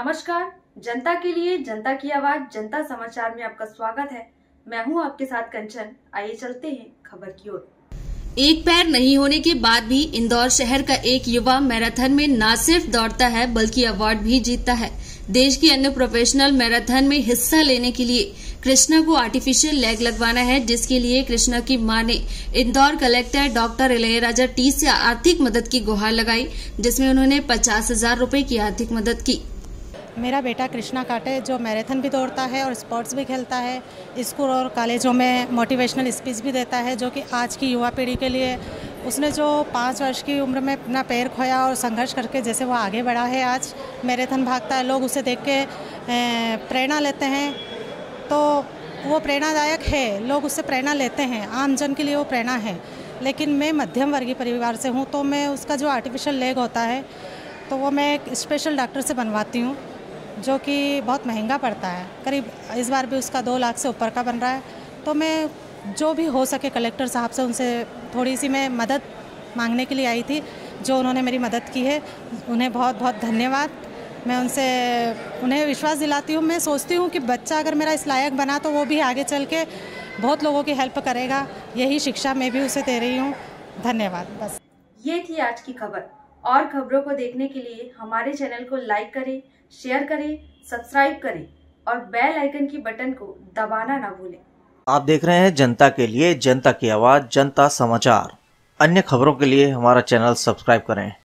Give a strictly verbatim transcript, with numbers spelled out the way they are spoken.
नमस्कार, जनता के लिए जनता की आवाज जनता समाचार में आपका स्वागत है। मैं हूं आपके साथ कंचन। आइए चलते हैं खबर की ओर। एक पैर नहीं होने के बाद भी इंदौर शहर का एक युवा मैराथन में न सिर्फ दौड़ता है बल्कि अवार्ड भी जीतता है। देश की अन्य प्रोफेशनल मैराथन में हिस्सा लेने के लिए कृष्णा को आर्टिफिशियल लेग लगवाना है, जिसके लिए कृष्णा की मां ने Indore collector doctor Ilaiyaraja T से आर्थिक मदद की गुहार लगाई, जिसमें उन्होंने पचास हजार रूपए की आर्थिक मदद की। मेरा बेटा कृष्णा काटे जो मैराथन भी दौड़ता है और स्पोर्ट्स भी खेलता है, स्कूल और कॉलेजों में मोटिवेशनल स्पीच भी देता है, जो कि आज की युवा पीढ़ी के लिए उसने जो पाँच वर्ष की उम्र में अपना पैर खोया और संघर्ष करके जैसे वो आगे बढ़ा है, आज मैराथन भागता है, लोग उसे देख के प्रेरणा लेते हैं, तो वो प्रेरणादायक है, लोग उससे प्रेरणा लेते हैं, आम जन के लिए वो प्रेरणा है। लेकिन मैं मध्यम वर्गीय परिवार से हूँ, तो मैं उसका जो आर्टिफिशियल लेग होता है तो वो मैं एक स्पेशल डॉक्टर से बनवाती हूँ, जो कि बहुत महंगा पड़ता है। करीब इस बार भी उसका दो लाख से ऊपर का बन रहा है। तो मैं जो भी हो सके कलेक्टर साहब से उनसे थोड़ी सी मैं मदद मांगने के लिए आई थी, जो उन्होंने मेरी मदद की है, उन्हें बहुत बहुत धन्यवाद। मैं उनसे उन्हें विश्वास दिलाती हूँ। मैं सोचती हूँ कि बच्चा अगर मेरा इस लायक बना तो वो भी आगे चल के बहुत लोगों की हेल्प करेगा। यही शिक्षा मैं भी उसे दे रही हूँ। धन्यवाद। बस ये थी आज की खबर। और खबरों को देखने के लिए हमारे चैनल को लाइक करें, शेयर करें, सब्सक्राइब करें और बेल आइकन की बटन को दबाना ना भूलें। आप देख रहे हैं जनता के लिए जनता की आवाज जनता समाचार। अन्य खबरों के लिए हमारा चैनल सब्सक्राइब करें।